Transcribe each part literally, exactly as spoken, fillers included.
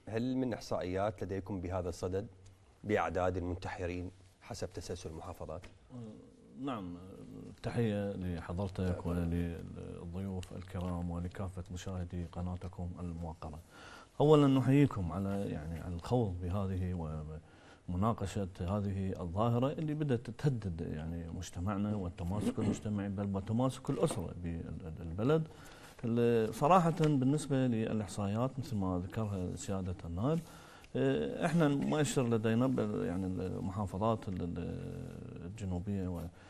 هل من احصائيات لديكم بهذا الصدد باعداد المنتحرين حسب تسلسل المحافظات؟ نعم، تحية لحضرتك وللضيوف الكرام ولكافة مشاهدي قناتكم الموقرة. أولا نحييكم على يعني على الخوض بهذه ومناقشة هذه الظاهرة اللي بدأت تهدد يعني مجتمعنا والتماسك المجتمعي بل وتماسك الأسرة بالبلد. صراحة بالنسبة للإحصائيات مثل ما ذكرها سيادة النائب، احنا مؤشر لدينا يعني المحافظات الجنوبيه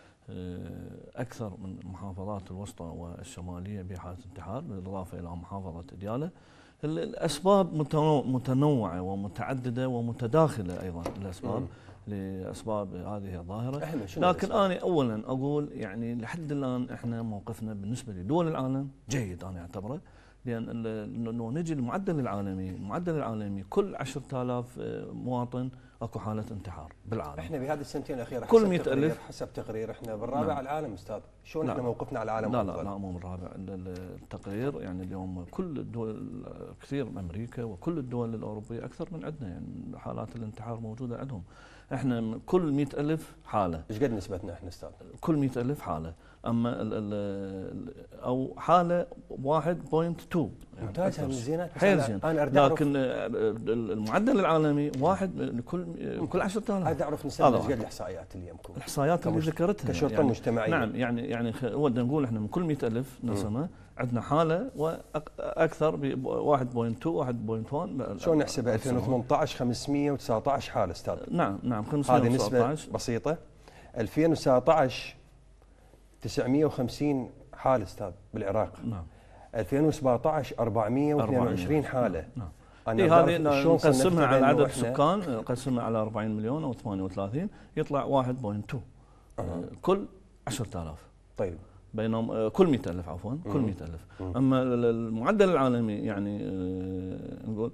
واكثر من المحافظات الوسطى والشماليه بحاله انتحار، بالاضافه الى محافظه دياله. الاسباب متنوعه ومتعدده ومتداخله ايضا الاسباب لاسباب هذه الظاهره، لكن انا اولا اقول يعني لحد الان احنا موقفنا بالنسبه لدول العالم جيد انا اعتبره، لأن لأنه نجي المعدل العالمي، المعدل العالمي كل عشرة آلاف مواطن اكو حالة انتحار بالعالم. احنا بهذه السنتين الأخيرة كل مئة ألف حسب تقرير احنا بالرابع نعم. على العالم أستاذ، شلون احنا موقفنا على العالم؟ لا لا لا مو بالرابع، التقرير يعني اليوم كل الدول كثير أمريكا وكل الدول الأوروبية أكثر من عندنا، يعني حالات الانتحار موجودة عندهم. احنا كل مئة ألف حالة. ايش قد نسبتنا احنا أستاذ؟ كل مئة ألف حالة، اما ال ال او حاله واحد فاصلة اثنين. ممتاز، من زينات حيل زين. لكن المعدل العالمي واحد لكل كل عشرة آلاف. اريد اعرف نسبه ايش قد الاحصائيات اللي يمكم؟ الاحصائيات اللي ذكرتها كشرطه يعني مجتمعيه. نعم، يعني يعني ودنا نقول احنا من كل مئة ألف نسمه عندنا حاله واكثر ب واحد فاصلة اثنين واحد فاصلة واحد. شلون نحسبها؟ ألفين وثمانية عشر خمسمئة وتسعة عشر حاله استاذ. نعم نعم خمسمئة وتسعة عشر. هذه نسبه بسيطه. ألفين وتسعة عشر تسعمئة وخمسين حاله استاذ بالعراق. نعم. ألفين وسبعة عشر أربعمئة واثنين وعشرين حاله. نعم. إيه هذه نقسمها على عدد السكان، نقسمها على أربعين مليون او ثمانية وثلاثين يطلع واحد فاصلة اثنين أه. كل عشرة آلاف. طيب. بينهم كل مئة ألف عفوا كل مئة ألف. اما المعدل العالمي يعني نقول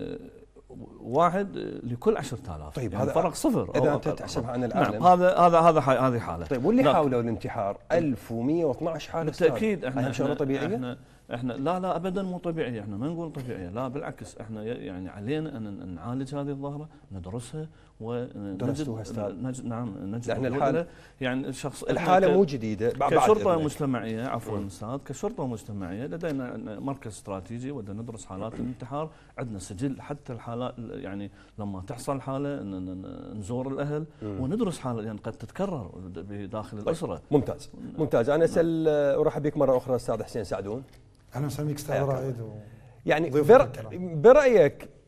واحد لكل عشرة آلاف. طيب يعني هذا فرق صفر اذا انت تحسبها عن العالم. نعم هذا هذا هذا هذه حاله. طيب واللي حاولوا الانتحار ألف ومئة واثني عشر حاله. بالتاكيد احنا شغله طبيعيه؟ احنا احنا لا لا ابدا مو طبيعيه، احنا ما نقول طبيعيه، لا بالعكس احنا يعني علينا ان نعالج هذه الظاهره، ندرسها ودرستوها استاذ. نعم نجد احنا الحاله يعني الشخص الحاله مو جديده. كشرطه مجتمعيه عفوا استاذ، كشرطه مجتمعيه لدينا مركز استراتيجي ودنا ندرس حالات الانتحار، عندنا سجل حتى الحالات يعني لما تحصل حاله نزور الاهل وندرس حاله يعني قد تتكرر بداخل الاسره. طيب. ممتاز ممتاز. انا اسال ارحب بك مره اخرى استاذ حسين سعدون. اهلا وسهلا بك استاذ رائد. يعني برايك